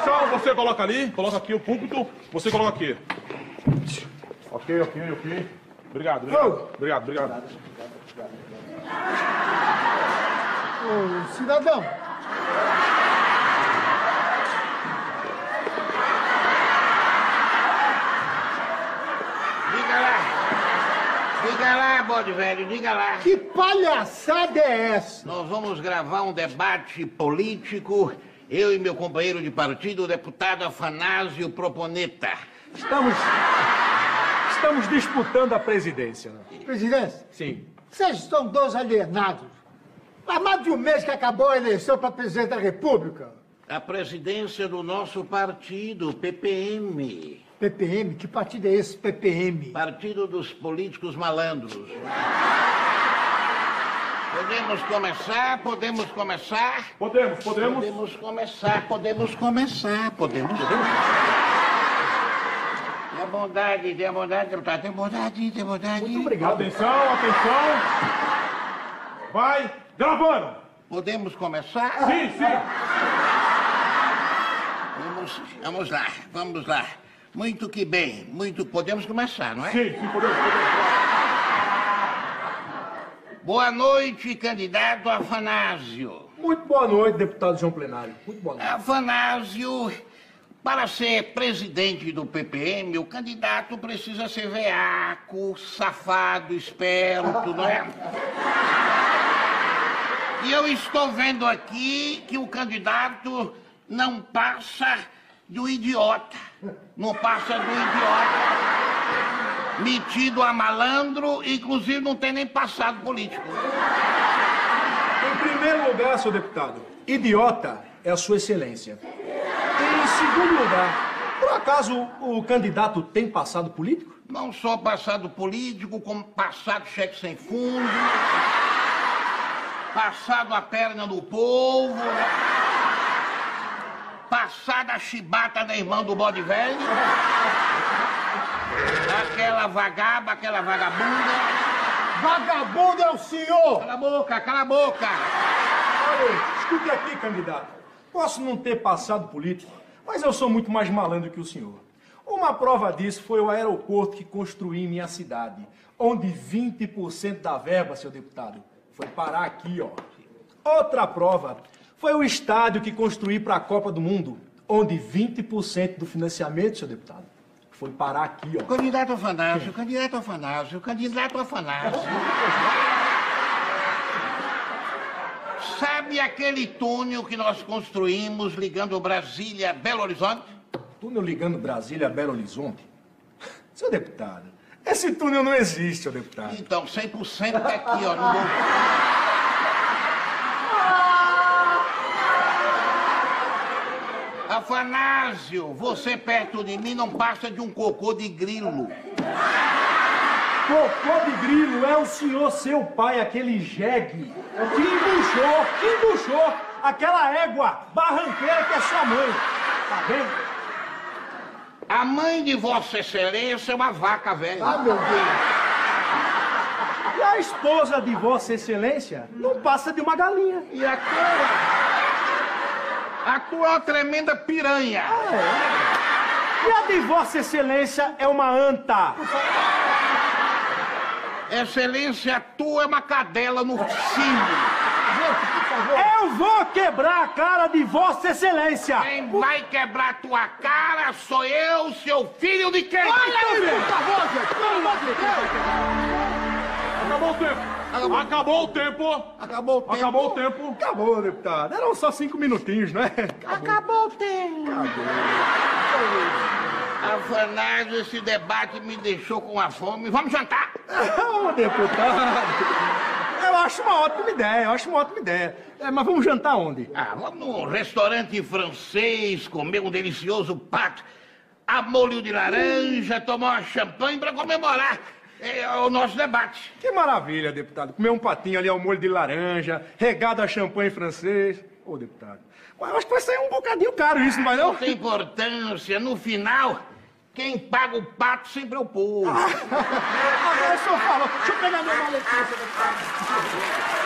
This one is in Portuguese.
Atenção, você coloca ali, coloca aqui o púlpito, você coloca aqui. Ok. Obrigado. Ô, cidadão. Diga lá, bode velho, diga lá. Que palhaçada é essa? Nós vamos gravar um debate político, eu e meu companheiro de partido, o deputado Afanásio Proponeta. Estamos disputando a presidência. Presidente, Sim. vocês estão dois alienados. Há mais de um mês que acabou a eleição para presidente da República. A presidência do nosso partido, PPM. PPM? Que partido é esse, PPM? Partido dos Políticos Malandros. Podemos começar? Podemos. Podemos começar. Tenha bondade, deputado. Tenha bondade. Muito obrigado. Atenção. Vai, gravando. Podemos começar? Sim. Vamos lá. Muito que bem. Podemos começar, não é? Sim, podemos. Boa noite, candidato Afanásio. Muito boa noite, deputado João Plenário. Muito boa noite. Afanásio, para ser presidente do PPM, o candidato precisa ser veaco, safado, esperto, não é? E eu estou vendo aqui que o candidato não passa do idiota. Metido a malandro, inclusive não tem nem passado político. Em primeiro lugar, senhor deputado, idiota é a sua excelência. Em segundo lugar, por acaso o candidato tem passado político? Não só passado político, como passado cheque sem fundo, passado a perna do povo, passado a chibata da irmã do bode velho, aquela vagabunda. Vagabundo é o senhor! Cala a boca! Olha, escute aqui, candidato. Posso não ter passado político, mas eu sou muito mais malandro que o senhor. Uma prova disso foi o aeroporto que construí em minha cidade, onde 20% da verba, senhor deputado, foi parar aqui, ó. Outra prova foi o estádio que construí para a Copa do Mundo, onde 20% do financiamento, senhor deputado, foi parar aqui, ó. Candidato Afanásio. Sabe aquele túnel que nós construímos ligando Brasília a Belo Horizonte? Túnel ligando Brasília a Belo Horizonte? Senhor deputado, esse túnel não existe, senhor deputado. Então, 100% tá aqui, ó, no bolso. Afanásio, você perto de mim não passa de um cocô de grilo. Cocô de grilo é o senhor, seu pai, aquele jegue, que embuchou aquela égua barranqueira que é sua mãe. Tá vendo? A mãe de Vossa Excelência é uma vaca velha. Ah, meu Deus! E a esposa de Vossa Excelência não passa de uma galinha. E a tua? A tua é uma tremenda piranha. E a de Vossa Excelência é uma anta. Excelência, a tua é uma cadela no cio. Gente, por favor. Eu vou quebrar a cara de Vossa Excelência. Quem vai quebrar tua cara sou eu, seu filho de quem? Olha aí, por favor, gente! Pelo amor de Deus! Acabou o tempo. Acabou, deputado. Eram só 5 minutinhos, não é? Acabou o tempo. Afanásio, esse debate me deixou com a fome. Vamos jantar? Ô, deputado. Eu acho uma ótima ideia. Mas vamos jantar onde? Vamos num restaurante francês, comer um delicioso pato a molho de laranja, tomar uma champanhe para comemorar o nosso debate. Que maravilha, deputado. Comer um patinho ali ao molho de laranja, regado a champanhe francês. Ô, deputado, eu acho que vai sair um bocadinho caro isso, não vai não? Não tem importância. No final, quem paga o pato sempre é o povo. Agora o senhor fala. Deixa eu pegar minha maletinha, deputado.